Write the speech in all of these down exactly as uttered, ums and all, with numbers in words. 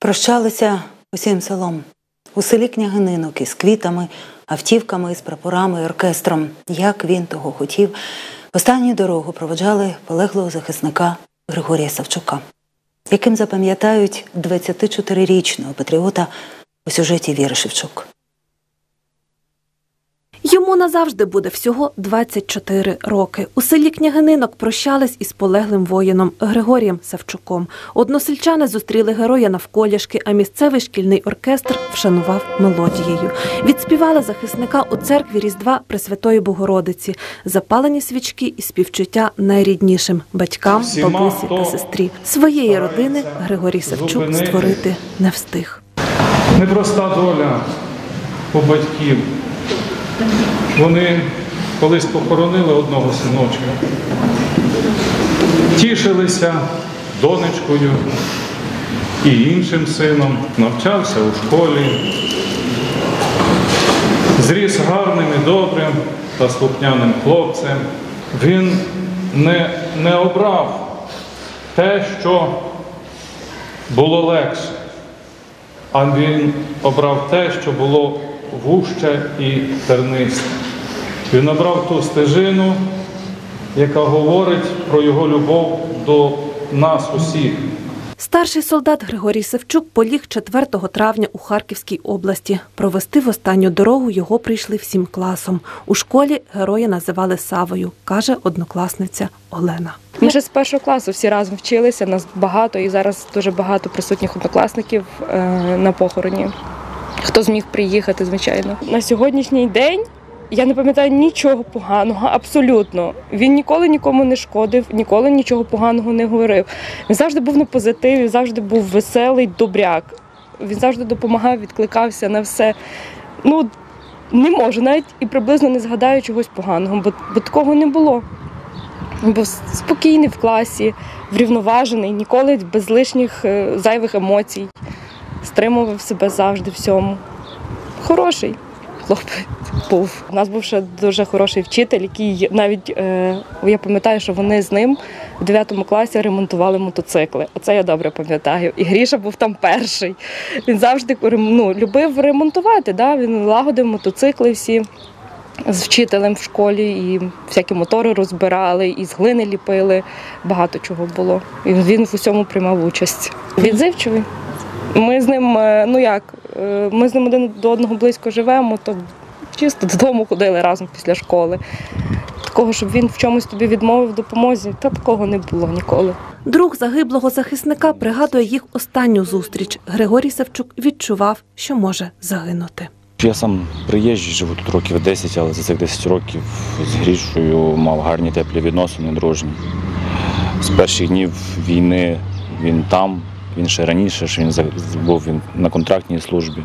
Прощалися усім селом. У селі Княгининок із квітами, автівками, із прапорами, оркестром. Як він того хотів, в останню дорогу проводжали полеглого захисника Григорія Савчука, яким запам'ятають двадцятичотирирічного патріота у сюжеті Віри Шевчук. Йому назавжди буде всього двадцять чотири роки. У селі Княгининок прощались із полеглим воїном Григорієм Савчуком. Односельчани зустріли героя навколішки, а місцевий шкільний оркестр вшанував мелодією. Відспівали захисника у церкві Різдва Пресвятої Богородиці. Запалені свічки і співчуття найріднішим – батькам, бабусі та сестрі. Своєї родини Григорій Савчук створити не встиг. Непроста доля у батьків. Вони колись похоронили одного синочка, тішилися донечкою і іншим сином, навчався у школі, зріс гарним і добрим та слухняним хлопцем. Він не, не обрав те, що було легше, а він обрав те, що було вужче і тернисте. Він обрав ту стежину, яка говорить про його любов до нас усіх. Старший солдат Григорій Савчук поліг четвертого травня у Харківській області. Провести в останню дорогу його прийшли всім класом. У школі героя називали Савою, каже однокласниця Олена. Ми ще з першого класу всі разом вчилися, нас багато, і зараз дуже багато присутніх однокласників на похороні. Хто зміг приїхати, звичайно. На сьогоднішній день я не пам'ятаю нічого поганого, абсолютно. Він ніколи нікому не шкодив, ніколи нічого поганого не говорив. Він завжди був на позитиві, завжди був веселий, добряк. Він завжди допомагав, відкликався на все. Ну, не можу, навіть і приблизно не згадаю чогось поганого, бо, бо такого не було. Він був спокійний в класі, врівноважений, ніколи без лишніх зайвих емоцій. Стримував себе завжди всьому. Хороший хлопець був. У нас був ще дуже хороший вчитель, який навіть, е, я пам'ятаю, що вони з ним в дев'ятому класі ремонтували мотоцикли. Оце я добре пам'ятаю. І Гріша був там перший. Він завжди ну, любив ремонтувати, да? Він лагодив мотоцикли всі з вчителем в школі, і всякі мотори розбирали, і з глини ліпили. Багато чого було. І він в усьому приймав участь. Відзивчивий. Ми з ним, ну як, ми з ним один до одного близько живемо, то чисто додому ходили разом після школи. Такого, щоб він в чомусь тобі відмовив допомозі, та такого не було ніколи. Друг загиблого захисника пригадує їх останню зустріч. Григорій Савчук відчував, що може загинути. Я сам приїжджий, живу тут років десять, але за цих десять років з Грішою мав гарні теплі відносини, дружні. З перших днів війни він там. Він ще раніше, що він був він на контрактній службі.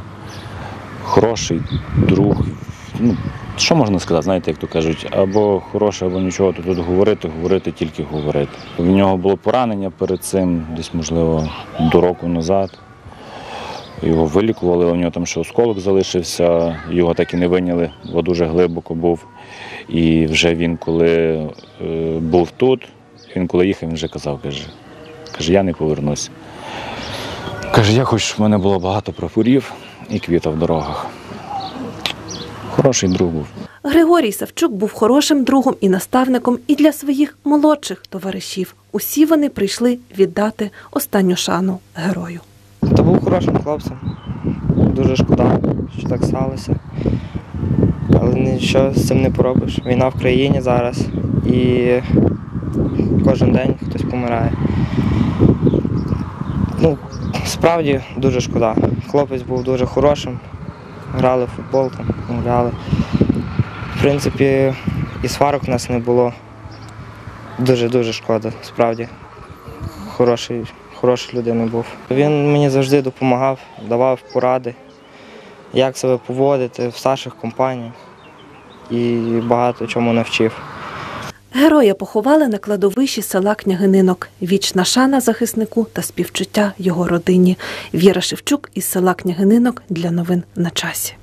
Хороший друг. Ну, що можна сказати, знаєте, як то кажуть, або хороше, або нічого, то тут говорити, говорити, тільки говорити. В нього було поранення перед цим, десь, можливо, до року назад. Його вилікували, у нього там ще осколок залишився, його так і не вийняли, бо дуже глибоко був. І вже він, коли е, був тут, він коли їхав, він вже казав, каже, каже, я не повернусь. Каже, я хочу, щоб в мене було багато прапорів і квіта в дорогах. Хороший друг був. Григорій Савчук був хорошим другом і наставником і для своїх молодших товаришів. Усі вони прийшли віддати останню шану герою. Та був хорошим хлопцем. Дуже шкода, що так сталося. Але нічого з цим не поробиш. Війна в країні зараз і кожен день хтось помирає. Ну, справді дуже шкода. Хлопець був дуже хорошим, грали в футбол, там, гуляли. В принципі, і сварок у нас не було. Дуже-дуже шкода, справді. Хороший, хороший людина був. Він мені завжди допомагав, давав поради, як себе поводити в старших компаніях і багато чому навчив. Героя поховали на кладовищі села Княгининок. Вічна шана захиснику та співчуття його родині. Віра Шевчук із села Княгининок для новин на часі.